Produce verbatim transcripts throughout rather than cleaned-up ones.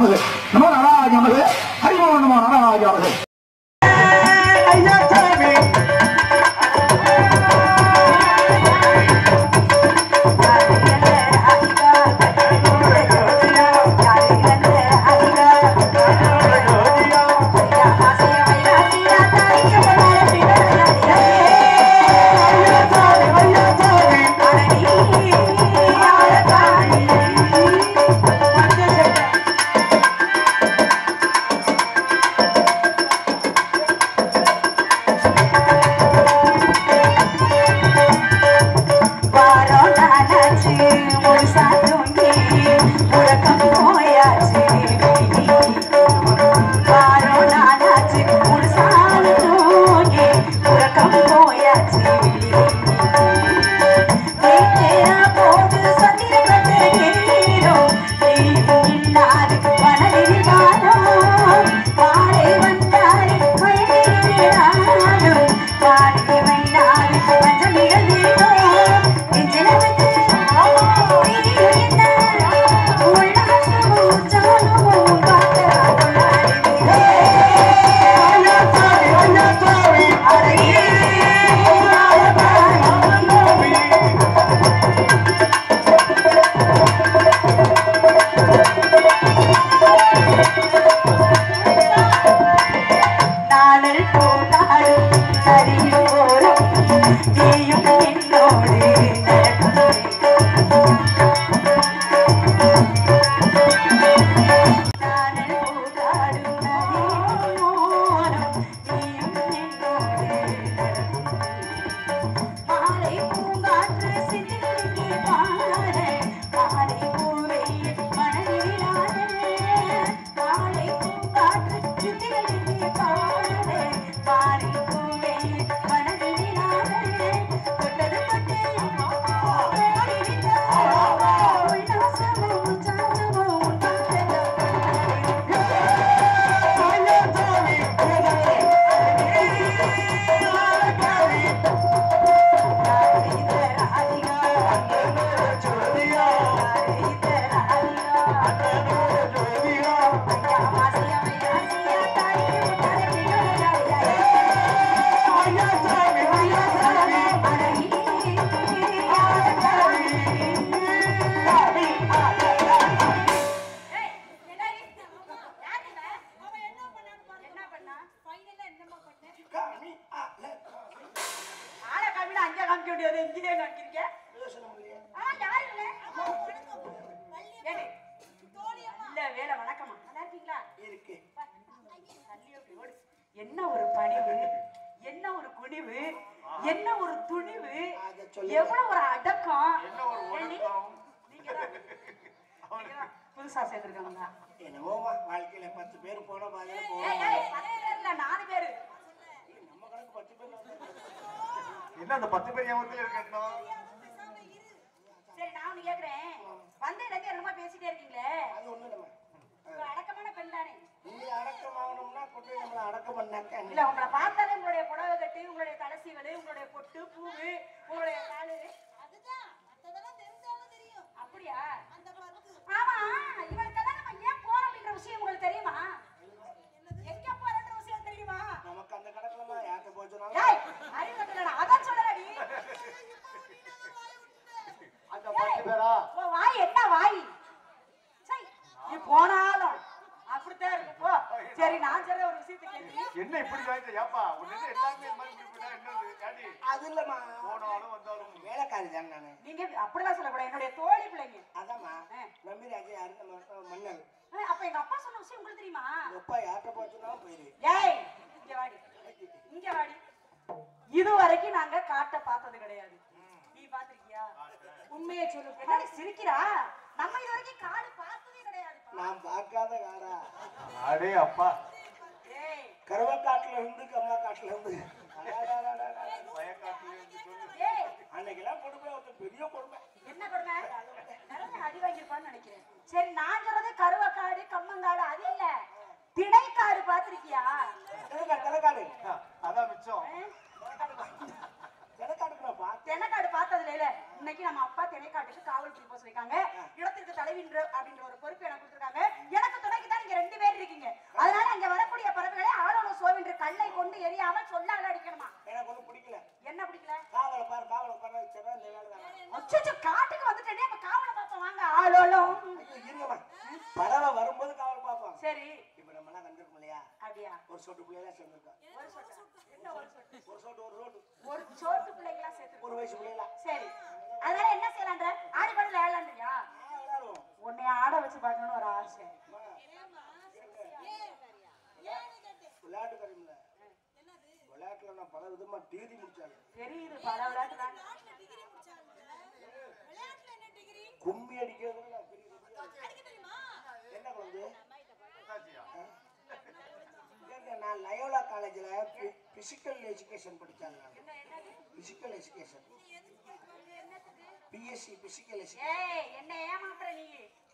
நமது நம நாராஜ நமது ஹரிமோ நம நாராஜ நமது. என்ன ஒரு பணிவு, என்ன ஒரு குனிவு, என்ன ஒரு துணிவு, எவ்வளவு ஒரு அடக்கம். புதுசா சேர்ந்திருக்காங்க. வாழ்க்கையில பத்து பேர் போன மாதிரி நாலு பேரு நம்ம கணக்கு பத்து பேர் என்ன அந்த பத்து பேர் ஏமத்துல இருக்கட்டும். சரி நான் ஒண்ணு கேக்குறேன், வந்ததுல இருந்து என்னமா பேசிட்டே இருக்கீங்களே, அது ஒண்ணு இல்ல. அடக்கமான பெண் தானே நீங்க அடக்கம் ஆகணும்னா கொண்டு நம்மள அடக்கம் பண்ணாக்க இல்ல. உங்களை பார்த்தாலே உங்களுடைய புடவை கட்டு, உங்களுடைய தலைசீவலு, உங்களுடைய பொட்டு பூவு, உங்களுடைய காலு, அதுதான் அதெல்லாம் தெரிஞ்சாலும் தெரியும். அப்படியா? அந்த பத்து. ஆமா, இவளுக்கெல்லாம் நம்ம ஏன் போறோம் அப்படிங்கிற விஷயம் உங்களுக்கு தெரியுமா? எங்க போறன்ற விஷயம் தெரியுமா? நமக்கு அந்த கணக்குலமா யார்ட்ட போச்சுனாலும் ஏய் அறிவு கட்டலடா, அதான் சொல்லறடி. அந்த பத்து பேரா ஓ வாய் என்ன வாய்? சை நீ போனாலும் அப்படித்தான் இருக்கும். போ. சரி நான் சொல்ற ஒரு விஷயத்தை கேளு. என்ன இப்படி வாய்த்த ஏப்பா உன்ன எல்லாமே இந்த மாதிரி இப்படி என்னது டாடி? அது இல்லம்மா, போனாலும் வந்தாலும் வேலைக்காரி தான் நானு. நீங்க அப்படிலாம் சொல்லக்கூடாது, என்னுடைய தோழி பிள்ளைங்க. அதாம்மா நம்பிராஜ் யாரு மன்னல். அப்ப எங்க அப்பா சொன்ன விஷயம் உங்களுக்கு தெரியுமா? அப்பா யார்ட்ட போச்சுனாலும் போயிரு. ஏய் இங்க வாடி, இங்க வாடி. இது வரைக்கும் நாங்க காட்ட பார்த்தது கிடையாது. நீ பாத்திருக்கியா? உண்மையை சொல்லு. என்னடி சிரிக்கிறா? நம்ம இது வரைக்கும் காடு பார்த்ததே கிடையாது. நான் பார்க்காத காடா. அடே அப்பா. ஏய் கருவக்காட்டுல இருந்து கம்மா காட்டுல இருந்து வயக்காட்டுல இருந்து சொல்லு. ஏய் அன்னைக்கெல்லாம் கொடுமை ஒரு பெரிய கொடுமை. என்ன கொடுமை? நிறைய அடி வாங்கிருப்பான்னு நினைக்கிறேன். சரி நான் சொல்றது கருவக்காடு கம்மங்காடு அது இல்ல, திணைக்காடு பாத்திருக்கியா? தினக்காடு அதான் மிச்சம். திணைக்காடு பார்த்ததுல இல்ல. இன்னைக்கு நம்ம அப்பா திணைக்காட்டுக்கு காவல் புலி போக சொல்லிருக்காங்க. இடத்திற்கு தலைவின்ற அப்படின்ற ஒரு பொறுப்பு எனக்கு கொடுத்திருக்காங்க. எனக்கு துணைக்கு தான் பிள்ளையா? ஒரு சொட்டு பிள்ளைலாம் சேர்ந்துருக்கா. ஒரு சொட்டா? என்ன ஒரு சொட்டு? ஒரு சொட்டு ஒரு ரோடு ஒரு சோட்டு பிள்ளைங்களா சேர்த்து. ஒரு வயசு பிள்ளைலாம். சரி. அதனால என்ன செய்யலான்ற? ஆடி பாடல விளையாடலான்றியா? விளையாடுவோம். உன்னை ஆட வச்சு பார்க்கணும்னு ஒரு ஆசை. விளையாட்டு கருமில்ல விளையாட்டுல நான் பல விதமா டிகிரி முடிச்சாங்க. தெரியுது பல விளையாட்டு தான். கும்மி அடிக்கிறது என்ன குழந்தை? நான் லயோலா காலேஜ்ல பிசிக்கல் எஜுகேஷன் படிச்சாங்க. Physical education BSc physical education. ஏய் என்ன ஏமாத்துற நீ?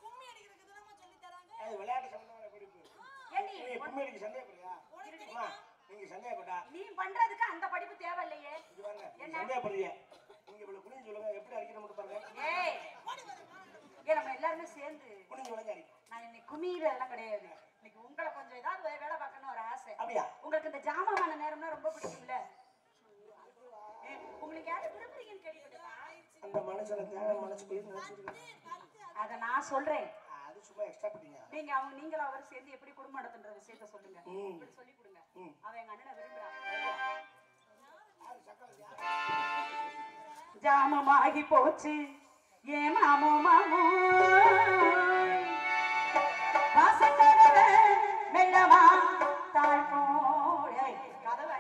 அது விளையாட்டு சம்பந்தமான படிப்பு. ஏண்டி நீ கும்மி அடிக்க சந்தேகப்படுறியா? அம்மா நீங்க சந்தேகப்பட்டா நீ பண்றதுக்கு அந்த படிப்பு தேவையில்லையே. இது பாருங்க நீங்க சந்தேகப்படுறீங்க. நீங்க இவ்வளவு குனிஞ்சு சொல்லுங்க எப்படி அடிக்கணும் மட்டும் பாருங்க. ஏய் ஏ நம்ம எல்லாரும் சேர்ந்து குனிஞ்சு வளைஞ்சு அடிக்கும். நான் இன்னைக்கு குமியிறதெல்லாம் கிடையாது. இன்னைக்கு உங்களை கொஞ்சம் ஏதாவது வேலை பார்க்கணும் ஒரு ஆசை. அப்படியா? உங்களுக்கு இந்த ஜாமமான நேரம்னா ரொம்ப பிடிக்கும்ல? உங்களுக்கு யாரும் விரும்புறீங்கன்னு கேள்விப்பட்டா? அந்த மனுஷனை தேவை மனசுக்குள்ளே நினைச்சிருக்கேன். அதை நான் சொல்றேன். அது சும்மா எக்ஸ்ட்ரா பண்ணிங்க. நீங்க அவங்க நீங்களும் அவர் சேர்ந்து எப்படி குடும்பம் நடத்துன்ற விஷயத்த சொல்லுங்க. இப்படி சொல்லி கொடுங்க. அவன் எங்க அண்ணனை விரும்புறான். ஜாமமாகி போச்சு ஏ மாமோ மாமோ வாசக்கதவ மெல்லவா தாய் போட கதவை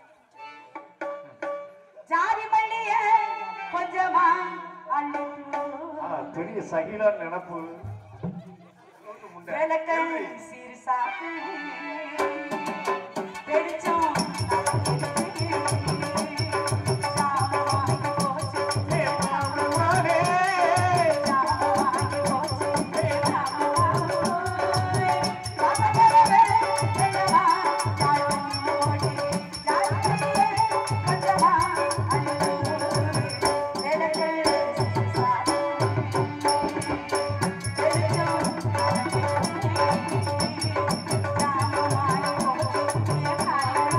ஜாதி மல்லிய கொஞ்சமா அள்ளு பெரிய சகிலா நினப்பு விளக்க சிறுசாக்கு வெளிச்சம் Bye.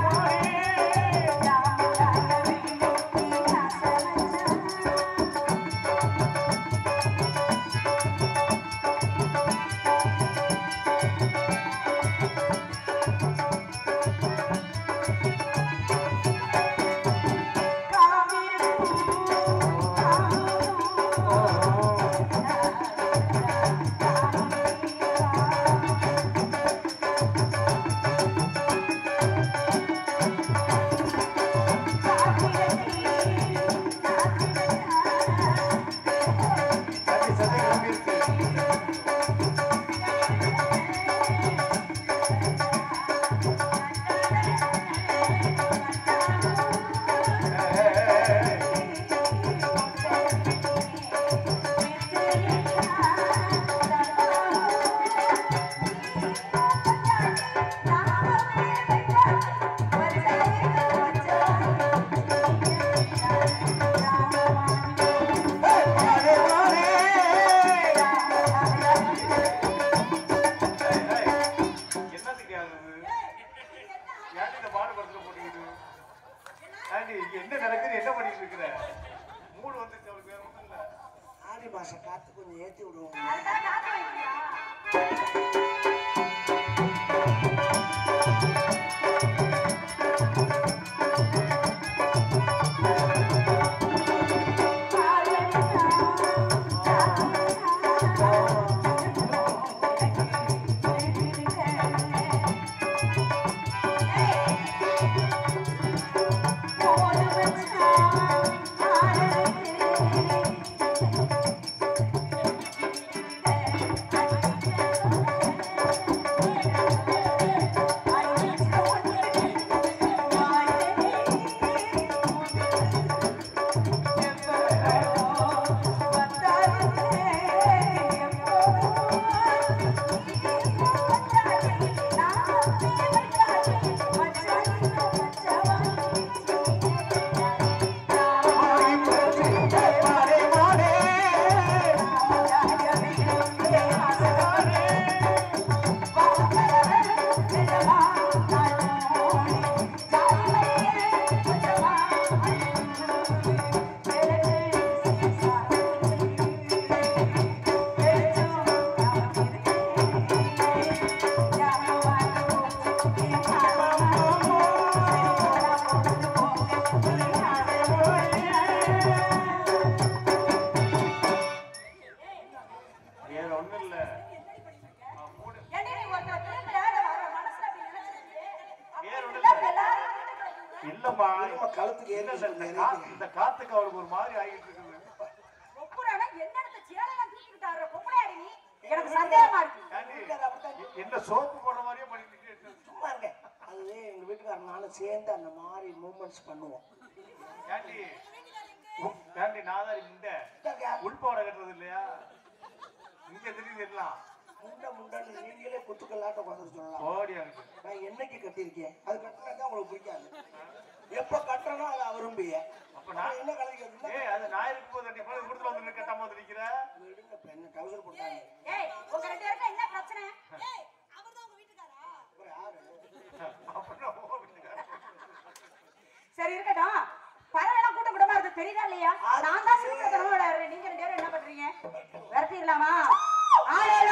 இல்லம்மா கழுத்துக்கு இல்ல, ஏறி இல்ல, இந்த கா- இந்த காத்துக்கு அவருக்கு ஒரு மாதிரி ஆகிட்டு இருக்குது. ஒப்புறானா என்னடத்த சேலையெல்லாம் தூக்கிட்டாரு பொம்பளையாடி நீ எனக்கு சந்தேகமா இருக்கு ஏண்டி, என்ன சோப்பு போடுற மாதிரியே பண்ணிட்டு சும்மா இருங்க. அது எங்க வீட்டுக்காரர் நானும் சேர்ந்து அந்த மாதிரி மூமெண்ட்ஸ் பண்ணுவோம். ஏண்டி உ- ஏண்டி நாதாரி முண்டை உள்பாவடை கட்டுறது இல்லையா? இங்க தெரியுது எல்லாம் முண்டை முண்டன்னு நீங்களே குத்துக்கல்லாட்ட உட்காந்து சொல்லலாம். ஓடி அனுப்பு. நான் என்னைக்கு கட்டியிருக்கேன் அது கட்டினா உங்களுக்கு பிடிக்காது. எப்ப கட்டுறனோ அதை விரும்பிய அப்ப நான் என்ன கலந்து ஏய் அது நான் இருக்கும்போது அடி போய் கொடுத்து வந்து கட்டாம வந்து நிக்கிற. என்ன டவுசர் போட்டாங்க. ஏய் உங்க ரெண்டு பேருக்கு என்ன பிரச்சனை? ஏய் அவர்தான் உங்க வீட்டுக்காரா? அப்புறம் யாரு? அப்படின்னா ஓ வீட்டுக்காரர். சரி இருக்கட்டும். பரவாயில்ல கூட்ட கூட்டமா இருக்கு தெரியுதா இல்லையா? நான் தான் சிரிக்கிறதனோட விளையாடுறேன். நீங்க ரெண்டு பேரும் என்ன பண்றீங்க? விரட்டிடலாமா? ஆளலோ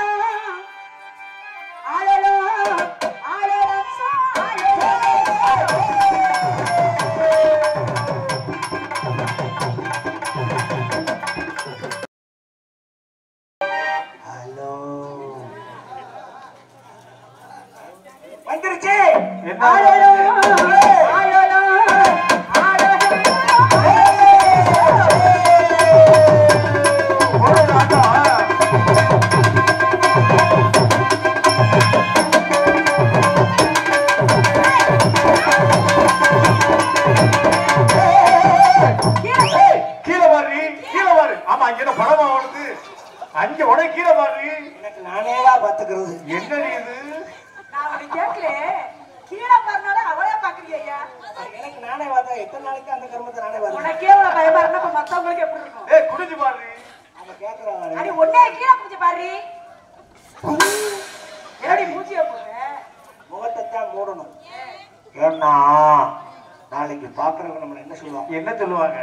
ஆளலோ ஆளலோ ஆளலோ ஹலோ வந்துருச்சு. ஆளலோ ஆளலோ கீழே பாரு கீழே பாரு. ஆமா இங்க என்ன படமா அவனுக்கு அங்க உடனே கீழே பாரு. எனக்கு நானேதான் பாத்துக்கிறது. என்னடி இது? நான் உனக்கு கேட்கல. கீழே பாருனால அவளே பாக்குறீங்க ஐயா. எனக்கு நானே பார்த்தா எத்தனை நாளைக்கு அந்த கர்மத்தை நானே பார்த்தேன். உனக்கே உன பயமா இருந்தா இப்ப மத்தவங்களுக்கு எப்படி இருக்கும்? ஏய் குடிச்சு பாரு. அவன் கேட்கறான். அடி ஒன்னே கீழே புடிச்சு பாரு. என்னடி மூஞ்சிய போற? முகத்தை தான் மூடணும். ஏன்னா நாளைக்கு பாக்குறவங்க நம்மள என்ன சொல்லுவாங்க? என்ன சொல்லுவாங்க?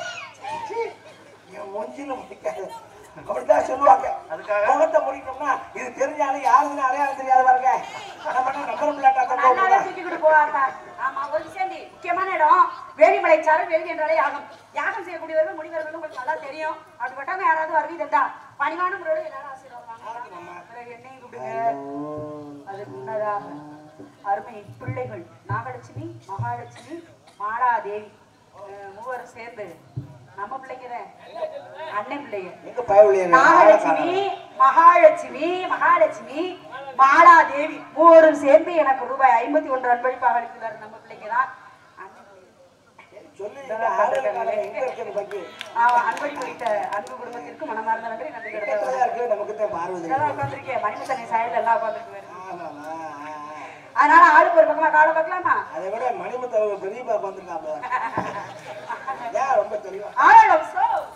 என் மூஞ்சில முடிக்காது அப்படித்தான் சொல்லுவாங்க. அதுக்காக? முகத்தை முடிக்கணும்னா இது தெரிஞ்சாலும் யாருன்னு அடையாளம் தெரியாத பாருங்க. நம்ம நம்பர் பிள்ளாட்டா நல்லாவே தூக்கி கொண்டு போவாங்க. ஆமா ஒரு விஷயம்டி முக்கியமான இடம் வேலிமலை சாரு வேலி என்றாலே யாகம். யாகம் செய்யக்கூடியவர்கள் முனிவர்கள் உங்களுக்கு நல்லா தெரியும். அப்படிப்பட்டவங்க யாராவது வருவீங்க இருந்தா பணிவான முறையோடு எல்லாரும் ஆசீர்வாதம். பிறகு என்னையும் கூப்பிடுங்க. அதுக்கு முன்னதாக அருமை பிள்ளைகள் நாகலட்சுமி மகாலட்சுமி மாலாதேவி அஹ் மூவரும் சேர்ந்து நம்ம பிள்ளைங்கிறேன் அண்ணன் பிள்ளைங்க எங்க பயவுலையே நாகலட்சுமி மகாலட்சுமி மகாலட்சுமி மாலாதேவி மூவரும் சேர்ந்து எனக்கு ரூபாய் ஐம்பத்தி ஒன்று அன்பளிப்பாக அளிக்கிறார். நம்ம பிள்ளைங்க தான் சொல்லி எங்க இருக்கிற பக்கி அன்பளிப்பு அளித்த அன்பு குடும்பத்திற்கு மனமார்ந்த நன்றி நன்றி இருக்கு. நமக்கு தான் பார்வதி உட்காந்துருக்கேன் மணிமுத்தனை சாயல் எல்லாம் உட்காந்துருக்கு. ஆமாமா. அதனால ஆளுக்கு ஒரு பக்கமா காலை பார்க்கலாமா? அதை விட மணிமுத்த பெரியப்பா வந்திருக்காங்க. ரொம்ப தெளிவா ஆளம் சோ